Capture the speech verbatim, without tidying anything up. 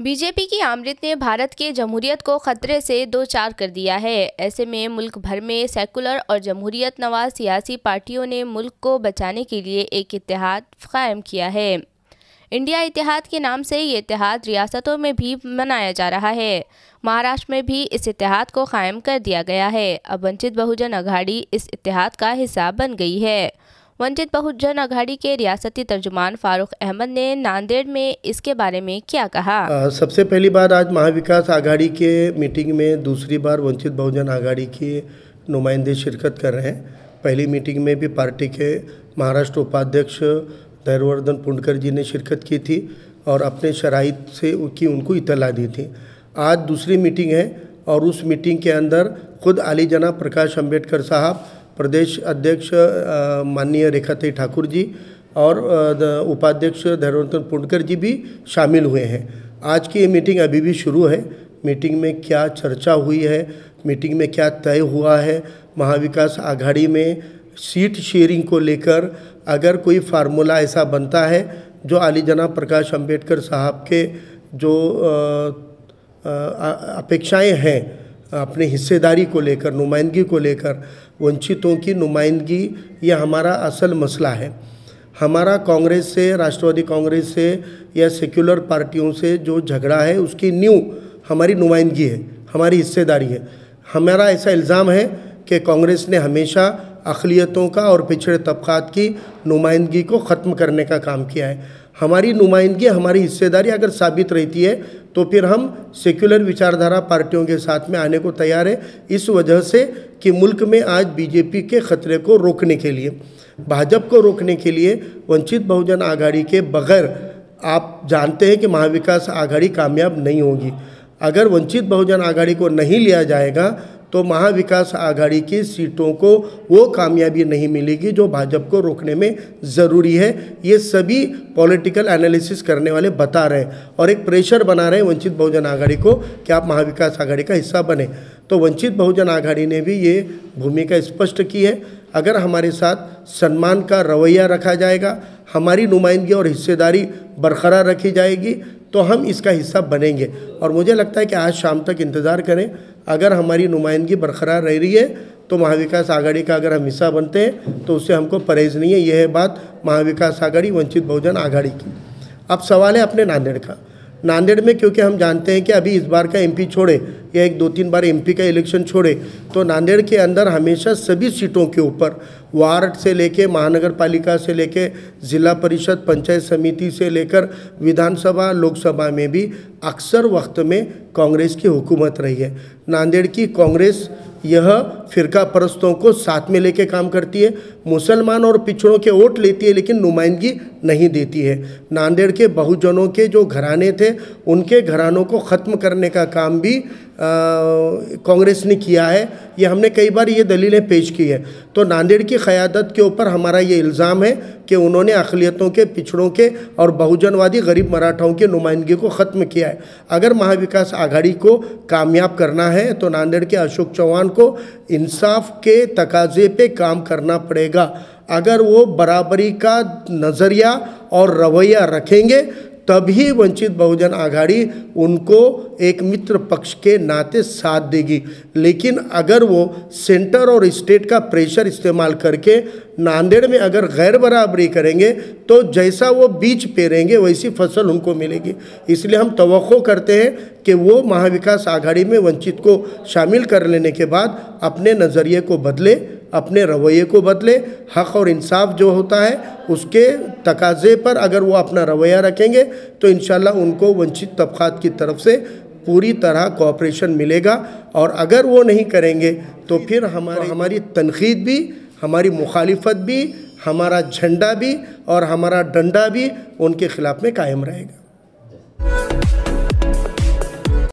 BJP की आमरीत ने भारत के जमहूरियत को खतरे से दो चार कर दिया है। ऐसे में मुल्क भर में सेकुलर और जमहूरियत नवाज सियासी पार्टियों ने मुल्क को बचाने के लिए एक इत्तेहाद कायम किया है। इंडिया इत्तेहाद के नाम से ये इत्तेहाद रियासतों में भी मनाया जा रहा है। महाराष्ट्र में भी इस इत्तेहाद को कायम कर दिया गया है। अब वंचित बहुजन अघाड़ी इस इत्तेहाद का हिस्सा बन गई है। वंचित बहुजन अघाड़ी के रियासती तर्जुमान फारूक अहमद ने नांदेड़ में इसके बारे में क्या कहा? आ, सबसे पहली बात, आज महाविकास आघाड़ी के मीटिंग में दूसरी बार वंचित बहुजन आघाड़ी के नुमाइंदे शिरकत कर रहे हैं। पहली मीटिंग में भी पार्टी के महाराष्ट्र उपाध्यक्ष धैर्यवर्धन पुंडकर जी ने शिरकत की थी और अपने शराइत से की उनको इत्तला दी थी। आज दूसरी मीटिंग है और उस मीटिंग के अंदर खुद आली जनाब प्रकाश अम्बेडकर साहब, प्रदेश अध्यक्ष माननीय रेखाताई ठाकुर जी और उपाध्यक्ष धैर्यवर्धन पुंडकर जी भी शामिल हुए हैं। आज की ये मीटिंग अभी भी शुरू है। मीटिंग में क्या चर्चा हुई है, मीटिंग में क्या तय हुआ है, महाविकास आघाड़ी में सीट शेयरिंग को लेकर अगर कोई फार्मूला ऐसा बनता है जो आली जनाब प्रकाश अम्बेडकर साहब के जो अपेक्षाएं हैं अपने हिस्सेदारी को लेकर, नुमाइंदगी को लेकर, वंचितों की नुमाइंदगी, ये हमारा असल मसला है। हमारा कांग्रेस से, राष्ट्रवादी कांग्रेस से या सेक्युलर पार्टियों से जो झगड़ा है उसकी नींव हमारी नुमाइंदगी है, हमारी हिस्सेदारी है। हमारा ऐसा इल्ज़ाम है कि कांग्रेस ने हमेशा अक़लियतों का और पिछड़े तबक़ात की नुमाइंदगी को ख़त्म करने का काम किया है। हमारी नुमाइंदगी, हमारी हिस्सेदारी अगर साबित रहती है तो फिर हम सेक्युलर विचारधारा पार्टियों के साथ में आने को तैयार है, इस वजह से कि मुल्क में आज बीजेपी के ख़तरे को रोकने के लिए, भाजपा को रोकने के लिए वंचित बहुजन आघाड़ी के बगैर आप जानते हैं कि महाविकास आघाड़ी कामयाब नहीं होगी। अगर वंचित बहुजन आघाड़ी को नहीं लिया जाएगा तो महाविकास आघाड़ी की सीटों को वो कामयाबी नहीं मिलेगी जो भाजपा को रोकने में ज़रूरी है। ये सभी पॉलिटिकल एनालिसिस करने वाले बता रहे हैं और एक प्रेशर बना रहे हैं वंचित बहुजन आघाड़ी को कि आप महाविकास आघाड़ी का हिस्सा बने। तो वंचित बहुजन आघाड़ी ने भी ये भूमिका स्पष्ट की है। अगर हमारे साथ सम्मान का रवैया रखा जाएगा, हमारी नुमाइंदगी और हिस्सेदारी बरकरार रखी जाएगी तो हम इसका हिस्सा बनेंगे। और मुझे लगता है कि आज शाम तक इंतज़ार करें। अगर हमारी नुमाइंदगी बरकरार रह रही है तो महाविकास आघाड़ी का अगर हम हिस्सा बनते हैं तो उससे हमको परहेज़ नहीं है। यह है बात महाविकास आघाड़ी, वंचित बहुजन आघाड़ी की। अब सवाल है अपने नांदेड़ का। नांदेड़ में क्योंकि हम जानते हैं कि अभी इस बार का एमपी छोड़े या एक दो तीन बार एमपी का इलेक्शन छोड़े तो नांदेड़ के अंदर हमेशा सभी सीटों के ऊपर, वार्ड से लेके महानगर पालिका से लेके ज़िला परिषद, पंचायत समिति से लेकर विधानसभा, लोकसभा में भी अक्सर वक्त में कांग्रेस की हुकूमत रही है। नांदेड़ की कांग्रेस यह फ़िरका परस्तों को साथ में लेके काम करती है, मुसलमान और पिछड़ों के वोट लेती है लेकिन नुमाइंदगी नहीं देती है। नांदेड़ के बहुजनों के जो घराने थे उनके घरानों को ख़त्म करने का काम भी कांग्रेस ने किया है। ये हमने कई बार ये दलीलें पेश की है। तो नांदेड़ की क़यादत के ऊपर हमारा ये इल्ज़ाम है कि उन्होंने अक़लियतों के, पिछड़ों के और बहुजनवादी गरीब मराठाओं की नुमाइंदगी को ख़त्म किया है। अगर महाविकास आघाड़ी को कामयाब करना है तो नांदेड़ के अशोक चौहान को इंसाफ के तकाजे पे काम करना पड़ेगा। अगर वो बराबरी का नज़रिया और रवैया रखेंगे तभी वंचित बहुजन आघाड़ी उनको एक मित्र पक्ष के नाते साथ देगी। लेकिन अगर वो सेंटर और स्टेट का प्रेशर इस्तेमाल करके नांदेड़ में अगर गैर बराबरी करेंगे तो जैसा वो बीज पेरेंगे वैसी फसल उनको मिलेगी। इसलिए हम तवक्को करते हैं कि वो महाविकास आघाड़ी में वंचित को शामिल कर लेने के बाद अपने नज़रिए को बदले, अपने रवैये को बदले। हक़ और इंसाफ जो होता है उसके तकाजे पर अगर वो अपना रवैया रखेंगे तो इंशाल्लाह उनको वंचित तबक़ात की तरफ से पूरी तरह कोऑपरेशन मिलेगा। और अगर वो नहीं करेंगे तो फिर हमारी हमारी तनक़ीद भी, हमारी मुखालिफत भी, हमारा झंडा भी और हमारा डंडा भी उनके ख़िलाफ़ में कायम रहेगा।